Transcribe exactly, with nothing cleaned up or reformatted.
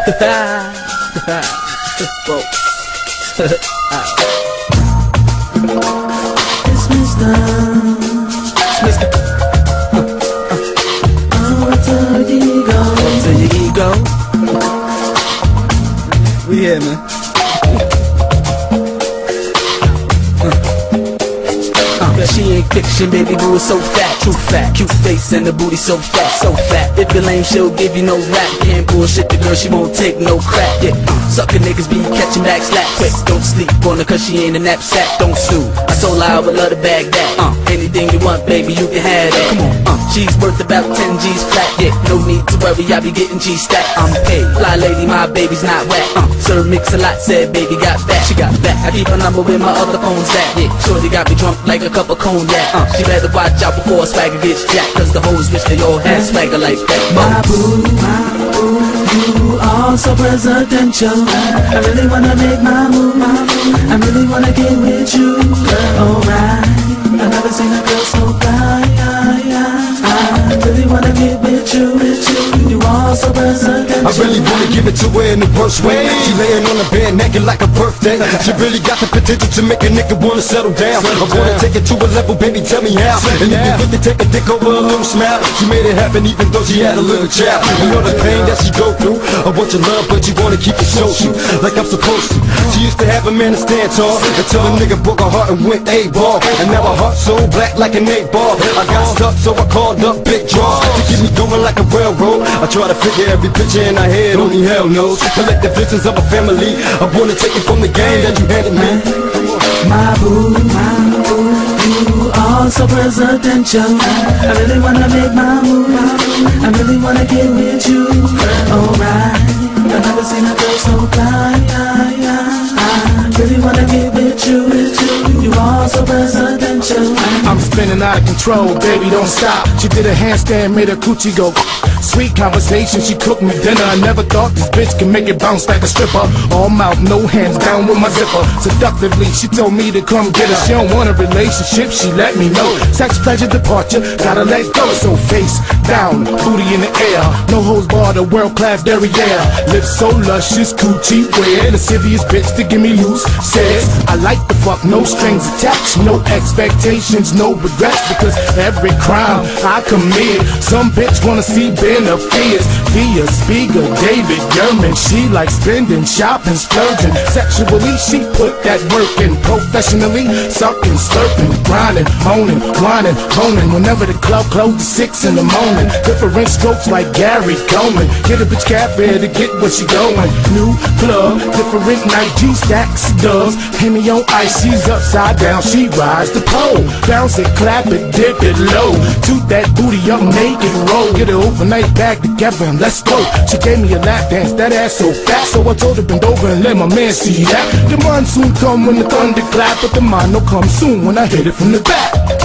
It's Mister It's Mister uh, uh. Oh, till you go, till you go. We here, man. She ain't fiction, baby boo is so fat, true fat. Cute face and the booty so fat, so fat. If you're lame, she'll give you no rap. Can't bullshit the girl, she won't take no crap. Yeah, uh, sucker niggas be catching back slack quick. Don't sleep on her cause she ain't a knapsack. Don't sue, I told her I would love to bag that. Uh, anything you want, baby, you can have that. Come on, uh, she's worth about ten G's flat. Yeah, no need to worry, I be getting G stack. I'm paid, fly lady, my baby's not whack. Uh, sir mix a lot, said baby got back. She got back, I keep a number with my other phones at. Yeah, shorty got me drunk like a cup of cognac. Uh, she better watch out before swagger gets jacked, cause the hoes wish they all had swagger like that. My boo, my boo, you are so presidential. I really wanna make my move, my move. I really wanna get with you, girl. Alright, I've never seen a girl so fly. I really wanna get with you, with you. You are so presidential. I really wanna give it to her in the worst way. She laying on the bed naked like a birthday. She really got the potential to make a nigga wanna settle down. I wanna take it to a level, baby, tell me how. And if you really take a dick over a little smile, she made it happen even though she had a little child. You know the pain that she go through. I want your love, but you wanna keep it social, like I'm supposed to. She used to have a man to stand tall until a nigga broke her heart and went A-ball. And now her heart's so black like an eight ball. I got stuck, so I called up Big Draw to keep me going like a railroad. I try to figure every picture in her head, only hell knows. Collect the visions of a family. I wanna take it from the game that you handed me. My boo, my boo, you are so presidential. I really wanna make my move, I really wanna get with you. Alright, I've never seen a girl so fly. I really wanna get with you, with you. You are so presidential. I'm spinning out of control, baby, don't stop. She did a handstand, made her coochie go. Sweet conversation, she cooked me dinner. I never thought this bitch could make it bounce like a stripper. All mouth, no hands, down with my zipper. Seductively, she told me to come get her. She don't want a relationship, she let me know. Sex, pleasure, departure, gotta let go. So face down, booty in the air. No holds barred, a world-class derriere. Lips so luscious, coochie red. The silliest bitch to give me loose says I like the fuck, no strings attached, no expectations, no regrets. Because every crime I commit, some bitch wanna see benefits. Via speaker, David German. She likes spending, shopping, splurging. Sexually, she put that work in. Professionally, sucking, slurping, grinding, moaning, whining, moaning. Whenever the club closed at six in the morning. Different strokes like Gary Coleman. Get a bitch cat ready to get where she going. New club, different night, G-stacks, doves. Henny on ice, she's upside down. She rides the pole. Bounce it, clap it, dip it low. Toot that booty up, make it roll. Get it overnight back together and let's go. She gave me a lap dance, that ass so fat. So I told her bend over and let my man see that. The monsoon come when the thunder clap, but the mind will come soon when I hit it from the back.